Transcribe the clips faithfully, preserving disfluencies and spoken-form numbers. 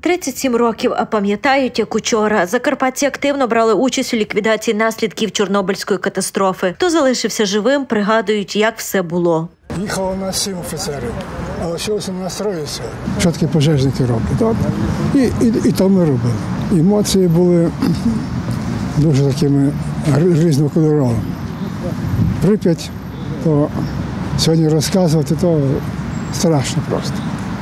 тридцять сім років, а пам'ятають, як учора. Закарпатці активно брали участь у ліквідації наслідків Чорнобильської катастрофи. Хто залишився живим, пригадують, як все було. Їхало у нас сім офіцерів, а лишилося у нас троє всього. Що таке пожежники роблять? І, і, і то ми робили. Емоції були дуже такими різнокольоровими. Прип'ять, то сьогодні розказувати, то страшно просто.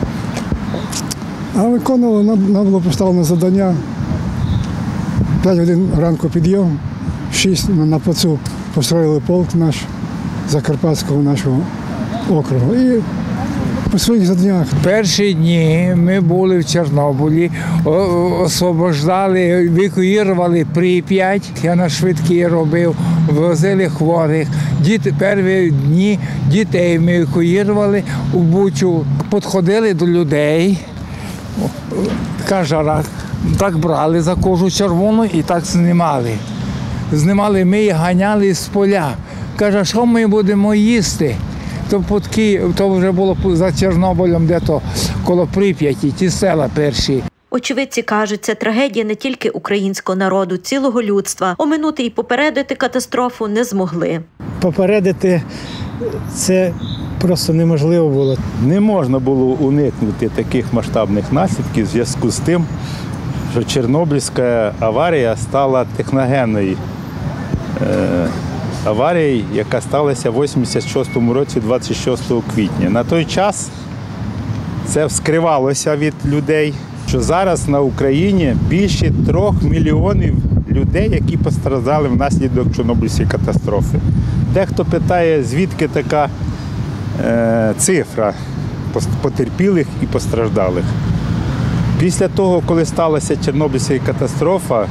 А виконували, нам, нам було поставлено завдання. п'ять годин ранку підйом, шість на плацу построїли полк наш, Закарпатського нашого округу. І по своїх завданнях. Перші дні ми були в Чорнобилі, освобождали, евакуювали Прип'ять. Я на швидкі робив, возили хворих. Діти, перші дні дітей ми евакуювали у Бучу. Підходили до людей, така жара, так брали за кожу червону і так знімали. Знімали ми і ганяли з поля. Каже, що ми будемо їсти? То подки, то вже було за Чорнобилем, де-то коло Прип'яті, ті села перші. Очевидці кажуть, це трагедія не тільки українського народу, цілого людства. Оминути і попередити катастрофу не змогли. Попередити це просто неможливо було. Не можна було уникнути таких масштабних наслідків в зв'язку з тим, що Чорнобильська аварія стала техногенною е, аварією, яка сталася в вісімдесят шостому році, двадцять шостого квітня. На той час це скривалося від людей, що зараз на Україні більше трьох мільйонів людей, які постраждали внаслідок Чорнобильської катастрофи. Дехто питає, звідки така е, цифра потерпілих і постраждалих. Після того, коли сталася Чорнобильська катастрофа,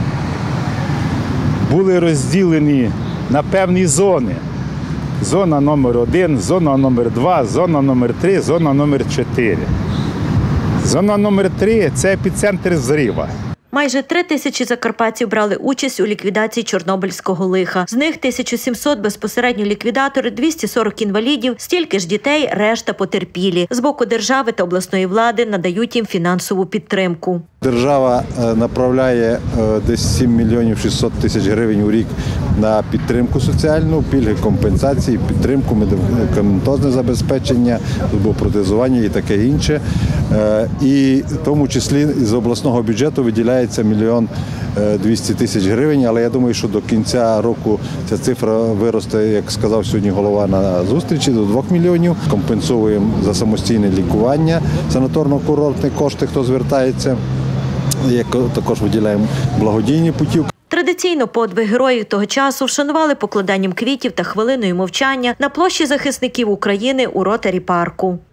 були розділені на певні зони. Зона номер один, зона номер два, зона номер три, зона номер чотири. Зона номер три – це епіцентр зрива. Майже три тисячі закарпатців брали участь у ліквідації Чорнобильського лиха. З них тисяча сімсот безпосередньо ліквідатори, двісті сорок інвалідів, стільки ж дітей, решта потерпілі. З боку держави та обласної влади надають їм фінансову підтримку. Держава направляє десь сім мільйонів шістсот тисяч гривень у рік на підтримку соціальну, пільги, компенсації, підтримку, медикаментозне забезпечення, протезування і таке інше. І в тому числі з обласного бюджету виділяється мільйон двісті тисяч гривень, але я думаю, що до кінця року ця цифра виросте, як сказав сьогодні голова на зустрічі, до двох мільйонів. Компенсуємо за самостійне лікування, санаторно-курортні кошти, хто звертається. Як також виділяємо благодійні путівки. Традиційно подвиг героїв того часу вшанували покладанням квітів та хвилиною мовчання на площі захисників України у Ротарі парку.